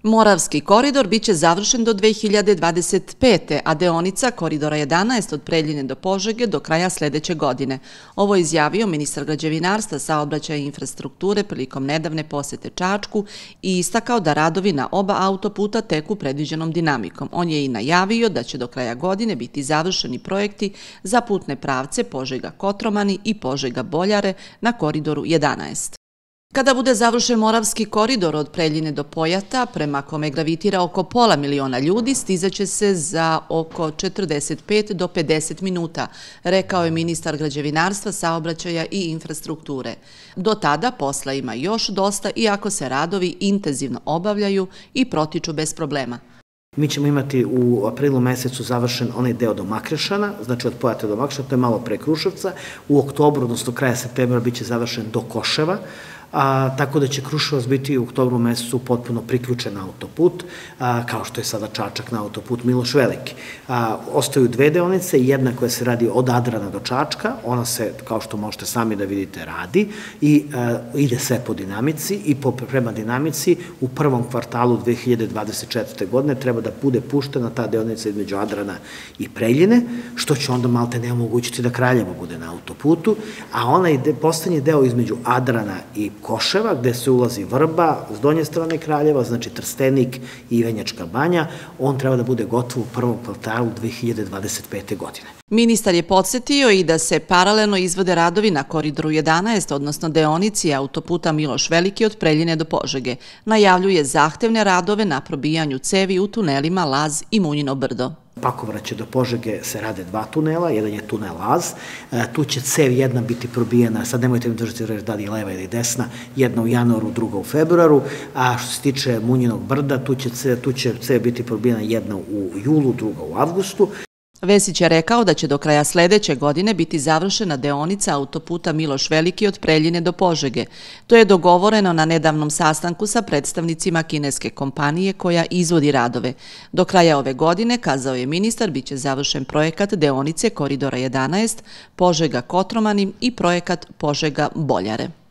Moravski koridor biće završen do 2025. a deonica koridora 11 od Preljine do Požege do kraja sledeće godine. Ovo je izjavio ministar građevinarstva, saobraćaja i infrastrukture prilikom nedavne posete Čačku i istakao da radovi na oba autoputa teku predviđenom dinamikom. On je i najavio da će do kraja godine biti završeni projekti za putne pravce Požega-Kotromani i Požega-Boljare na koridoru 11. Kada bude završen Moravski koridor od Preljine do Pojata, prema kome gravitira oko pola miliona ljudi, stizaće se za oko 45 do 50 minuta, rekao je ministar građevinarstva, saobraćaja i infrastrukture. Do tada posla ima još dosta, iako se radovi intenzivno obavljaju i protiču bez problema. Mi ćemo imati u aprilu mesecu završen onaj deo do Makrešana, znači od Pojata do Makrešana, to je malo pre Kruševca. U oktobru, odnosno kraja septembra, biće završen do Koševa, tako da će Kruševac biti u oktobru mesecu potpuno priključen na autoput, kao što je sada Čačak na autoput Miloš Veliki. Ostaju dve deonice, jedna koja se radi od Adrana do Čačka, ona se, kao što možete sami da vidite, radi i ide sve po dinamici i prema dinamici u prvom kvartalu 2024. godine treba da bude puštena ta deonica između Adrana i Preljine, što će onda malte ne omogućiti da Kraljevo bude na autoputu, a onaj poslednji deo između Adrana i Koševa, gde se ulazi Vrba, s donje strane Kraljeva, znači Trstenik i Ivanjačka banja, on treba da bude gotov u prvom kvartalu 2025. godine. Ministar je podsjetio i da se paralelno izvode radovi na koridoru 11, odnosno deonici autoputa Miloš Veliki od Preljine do Požege. Najavljuje zahtevne radove na probijanju cevi u tunelima Laz i Munjino brdo. Pakovraće do Požege se rade dva tunela, jedan je tunel Laz, tu će cev jedna biti probijena, sad nemojte mi držati reći da li je leva ili desna, jedna u januaru, druga u februaru, a što se tiče Munjinog brda, tu će cev biti probijena jedna u julu, druga u avgustu. Vesić je rekao da će do kraja sledeće godine biti završena deonica autoputa Miloš Veliki od Preljine do Požege. To je dogovoreno na nedavnom sastanku sa predstavnicima kineske kompanije koja izvodi radove. Do kraja ove godine, kazao je ministar, biće završen projekat deonice koridora 11, Požega-Kotromani i projekat Požega-Boljare.